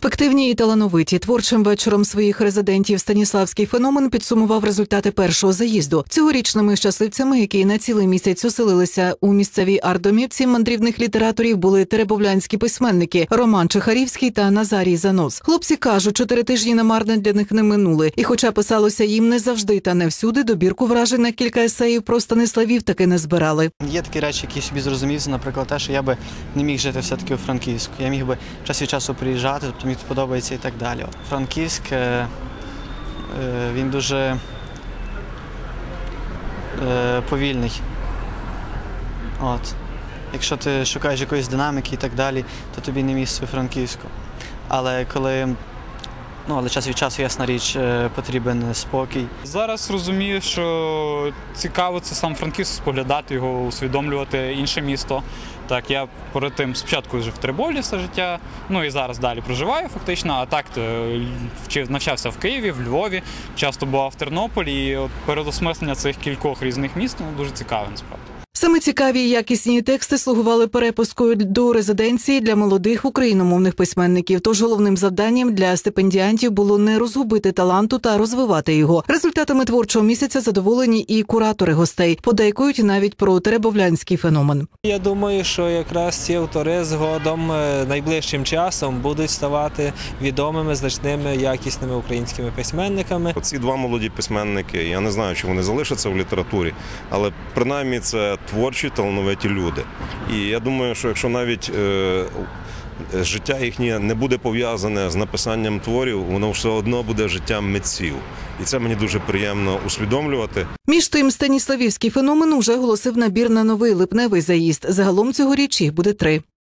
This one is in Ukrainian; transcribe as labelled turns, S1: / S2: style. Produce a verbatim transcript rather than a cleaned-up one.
S1: Перспективні і талановиті. Творчим вечором своїх резидентів Станіславський феномен підсумував результати першого заїзду. Цьогорічними щасливцями, які на цілий місяць оселилися у місцевій арт-домівці мандрівних літераторів, були теребовлянські письменники Роман Чехарівський та Назарій Занос. Хлопці кажуть, чотири тижні намарне для них не минули. І хоча писалося їм не завжди та не всюди, добірку вражень на кілька есеїв про Станиславів таки не збирали.
S2: Є такі речі, які собі зрозумів, наприклад, те, що я би не міг жити все-таки у Франківську. Я міг би час від часу приїжджати, тобто мені подобається і так далі. Франківськ, він дуже повільний. От. Якщо ти шукаєш якоїсь динаміки і так далі, то тобі не місце у Франківську. Але коли, ну, але час від часу, ясна річ, потрібен спокій.
S3: Зараз розумію, що цікаво це сам Франківськ, споглядати його, усвідомлювати інше місто. Так, я перед тим спочатку жив в Теребовлі все життя, ну і зараз далі проживаю фактично, а так вчив, навчався в Києві, в Львові, часто бував в Тернополі, і от переосмислення цих кількох різних міст ну, дуже цікаве насправді.
S1: Саме цікаві і якісні тексти слугували перепускою до резиденції для молодих україномовних письменників. Тож головним завданням для стипендіантів було не розгубити таланту та розвивати його. Результатами творчого місяця задоволені і куратори гостей. Подейкують навіть про теребовлянський феномен.
S4: Я думаю, що якраз ці автори згодом найближчим часом будуть ставати відомими, значними, якісними українськими письменниками.
S5: Ці два молоді письменники, я не знаю, чи вони залишаться в літературі, але принаймні це творчі, талановиті люди. І я думаю, що якщо навіть е, життя їхнє не буде пов'язане з написанням творів, воно все одно буде життям митців. І це мені дуже приємно усвідомлювати.
S1: Між тим, Станіславівський феномен уже оголосив набір на новий липневий заїзд. Загалом цьогоріч їх буде три.